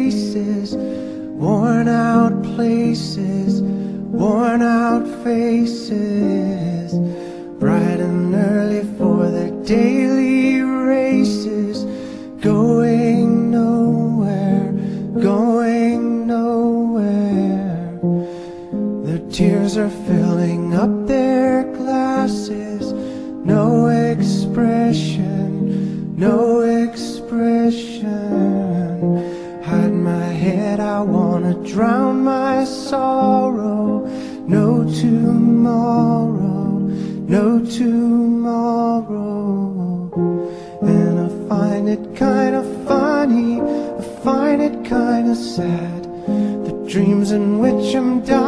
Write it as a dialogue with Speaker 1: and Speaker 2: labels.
Speaker 1: faces, worn out places, worn out faces, bright and early for their daily races, going nowhere, going nowhere. Their tears are filling up their glasses, no expression, no expression. Hide my head, I wanna drown my sorrow. No tomorrow, no tomorrow. And I find it kinda funny, I find it kinda sad, the dreams in which I'm dying